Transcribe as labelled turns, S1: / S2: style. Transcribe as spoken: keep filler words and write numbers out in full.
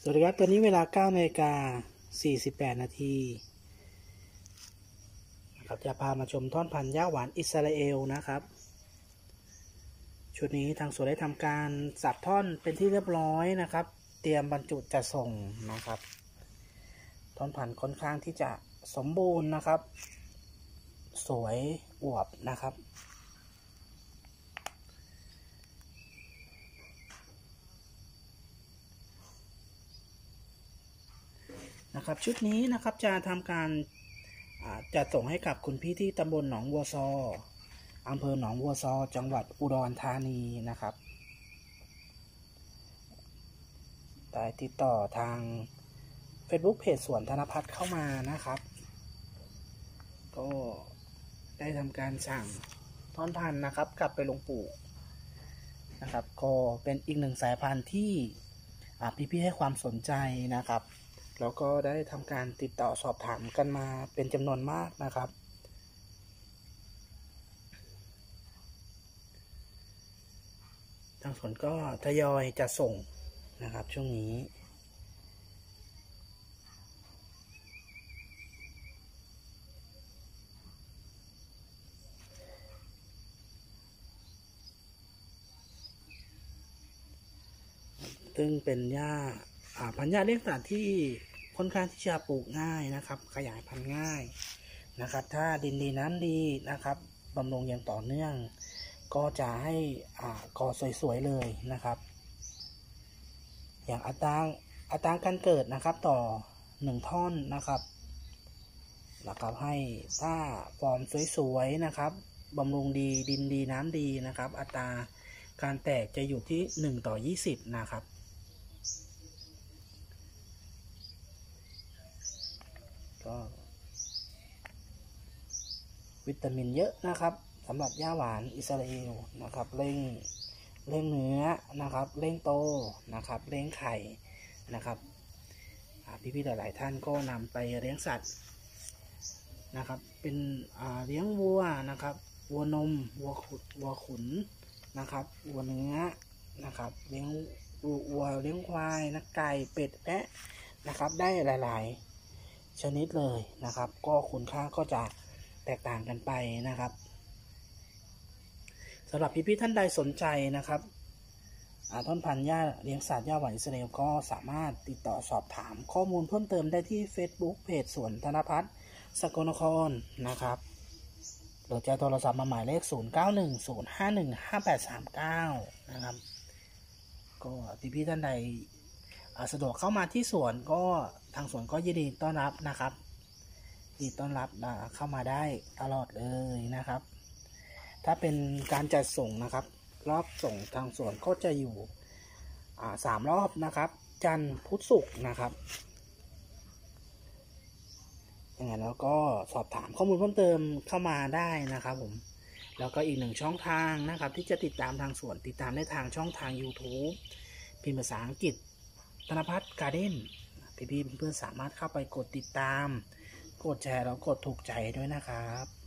S1: สวัสดีครับตอนนี้เวลาเก้านาฬิกาสี่สิบแปดนาทีนะครับจะพามาชมท่อนพันธุ์ย่าหวานอิสราเอลนะครับชุดนี้ทางสวนได้ทำการสับท่อนเป็นที่เรียบร้อยนะครับเตรียมบรรจุจะส่งนะครับท่อนพันธุ์ค่อนข้างที่จะสมบูรณ์นะครับสวยอวบนะครับนะครับชุดนี้นะครับจะทำการจะส่งให้กับคุณพี่ที่ตำบลหนองวัวซออำเภอหนองวัวซอจังหวัดอุดรธานีนะครับได้ติดต่อทาง Facebook เพจสวนธนพัฒน์เข้ามานะครับก็ได้ทำการสั่งท่อนพันธุ์นะครับกลับไปลงปลูกนะครับก็เป็นอีกหนึ่งสายพันธุ์ที่พี่ๆให้ความสนใจนะครับแล้วก็ได้ทำการติดต่อสอบถามกันมาเป็นจำนวนมากนะครับทางสวนก็ทยอยจะส่งนะครับช่วงนี้ซึ่งเป็นหญ้าพันธุ์หญ้าเลี้ยงสัตว์ที่ค่อนข้างที่จะปลูกง่ายนะครับขยายพันธุ์ง่ายนะครับถ้าดินดีน้ำดีนะครับบำรุงอย่างต่อเนื่องก็จะให้กอสวยๆเลยนะครับอย่างอัตราอัตราการเกิดนะครับต่อหนึ่งท่อนนะครับนะครับให้ถ้าฟอร์มสวยๆนะครับบำรุงดีดินดีน้ำดีนะครับอัตราการแตกจะอยู่ที่หนึ่งต่อยี่สิบนะครับก็วิตามินเยอะนะครับสำหรับย่าหวานอิสราเอลนะครับเร่งเร่งเนื้อนะครับเร่งโตนะครับเร่งไข่นะครับพี่ๆหลายๆท่านก็นำไปเลี้ยงสัตว์นะครับเป็นเลี้ยงวัวนะครับวัวนมวัววัวขุนนะครับวัวเนื้อนะครับเลี้ยงวัวเลี้ยงควายนะไก่เป็ดแพะนะครับได้หลายๆชนิดเลยนะครับก็คุณค่าก็จะแตกต่างกันไปนะครับสำหรับพี่ๆท่านใดสนใจนะครับท่อนพันธุ์หญ้าเลี้ยงสัตว์หญ้าหวานอิสราเอลก็สามารถติดต่อสอบถามข้อมูลเพิ่มเติมได้ที่ Facebook เพจสวนธนพัฒน์สกลนครนะครับหรือจะโทรศัพท์มาหมายเลขศูนย์ เก้า หนึ่ง ศูนย์ ห้า หนึ่ง ห้า แปด สาม เก้านะครับก็พี่ๆท่านใดสะดวกเข้ามาที่สวนก็ทางสวนก็ยินดีต้อนรับนะครับยินดีต้อนรับเข้ามาได้ตลอดเลยนะครับถ้าเป็นการจัดส่งนะครับรอบส่งทางสวนก็จะอยู่สามรอบนะครับจันทร์พุธศุกร์นะครับอย่างนั้นแล้วก็สอบถามข้อมูลเพิ่มเติมเข้ามาได้นะครับผมแล้วก็อีกหนึ่งช่องทางนะครับที่จะติดตามทางสวนติดตามได้ทางช่องทาง YouTube พิมพ์ภาษาอังกฤษธนพัฒน์การ์เด้นพี่ๆเพื่อนๆสามารถเข้าไปกดติดตามกดแชร์แล้วกดถูกใจด้วยนะครับ